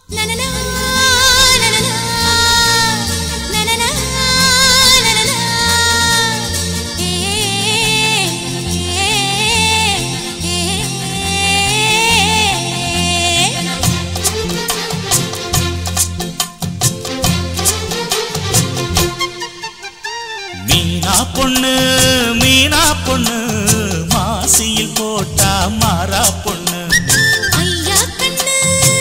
பொண்ணு மீனா பொண்ணு மாசியில் போட்டா மாறா பொண்ணு ஐயா கண்ணு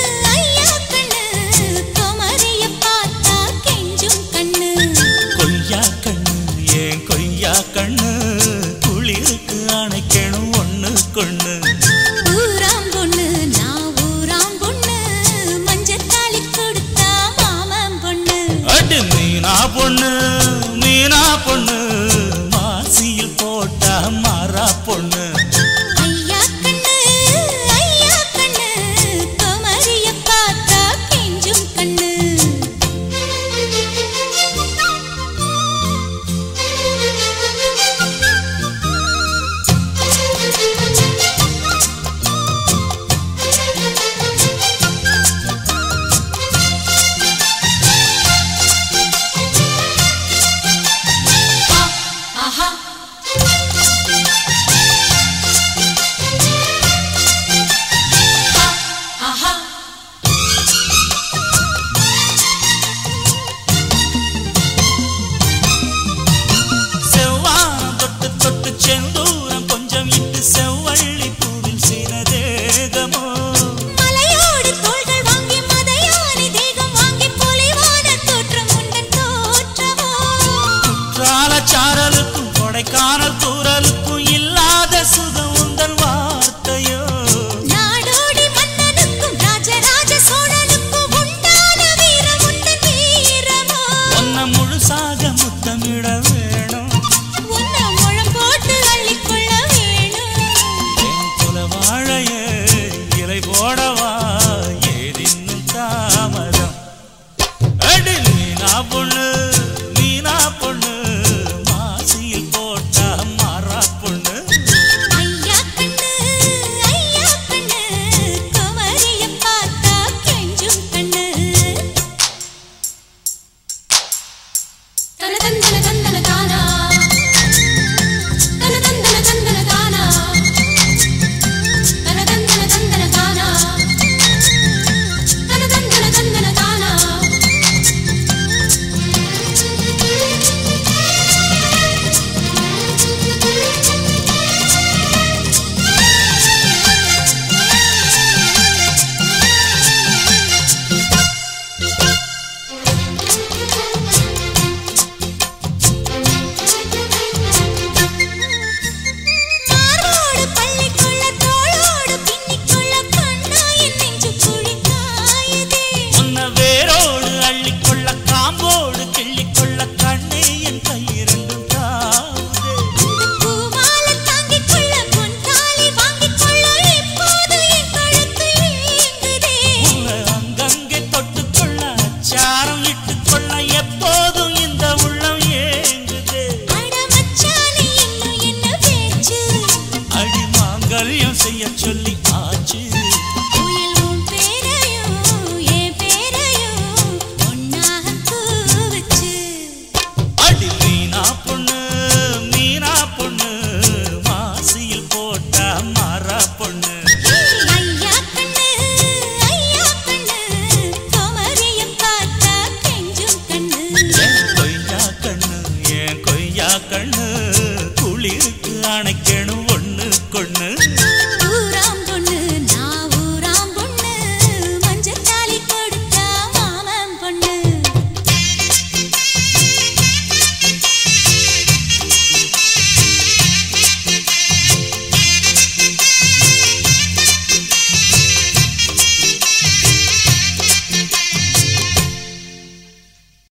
குமரிய பார்த்தா கெஞ்சும் கண்ணு கொய்யா கண்ணு ஏன் கொய்யா கண்ணு குளிருக்கு அணைக்கணும் ஒண்ணு கொண்ணு ஊராம் பொண்ணு நான் ஊராம் பொண்ணு மஞ்சத்தாளி கொடுத்தா மாமன் பொண்ணு அடி மீனா பொண்ணு மீனா பொண்ணு மாசியில் போட்டா மாறா பொண்ணு ஐயா கண்ணு குமரிய பார்த்தா கெஞ்சும் கண்ணு செந்தூரம் கொஞ்சம் இட்டு செவ்வள்ளி பூவில் சினதேகமோ மலையோடு தோள்கள் வாங்கி மதையானி தேகம் வாங்கி பொலிவான தோற்றம் உண்டன் தோற்றமோ குற்றால சாரலுக்கும் கொடைக்கானல் தூரலுக்கும் இல்லாத சுகம் உந்தன் வார்த்தையோ நாடோடி மன்னனுக்கும் ராஜராஜ சோழனுக்கும் உண்டான வீரம் உண்டன் வீரமோ ஒன்ன முழுசாக முத்தமிட வேணும் உன்னை முழம் போட்டு அள்ளிக்கொள்ள வேணும் என் குல வாழையே இலை போடவா ஏதின்னும் தாமதம் அடி மீனா பொண்ணு மாசியில் போட்டா மாறா பொண்ணு ஐயா கண்ணு குமரிய பார்த்தா கெஞ்சும் கண்ணு தன தந்தன தந்தன தானா தன தந்தன தந்தன தானா தன தந்தன தந்தன தானா தன தந்தன தந்தன தானா மாரோடு பள்ளிக்குள்ள தோளோடு பின்னிக்குள்ள கண்ணா என் நெஞ்சு குழி காயுதே உன்ன வேரோடு அள்ளிக்கொள்ள காம்போடு கிள்ளிக்கொள்ள கண்ணே என் கையிரண்டும் தாவுதே பூமாலை தாங்கிக்கொள்ள பொன்தாலி வாங்கிக்கொள்ள இப்போது என் கழுத்து ஏங்குதே உன்னை அங்கங்கே தொட்டுக்கொள்ள அச்சாரம் இட்டுக்கொள்ள எப்போதும் இந்த உள்ளம் ஏங்குதே அட மச்சானே இன்னும் என்ன பேச்சு அடி மாங்கல்யம் செய்ய சொல்லி ஆச்சு புயல் உன் பேரையும் என் பேரையும் ஒன்னாக கூவச்சு அடி மீனா பொண்ணு மாசியில் போட்டா மாறா பொண்ணு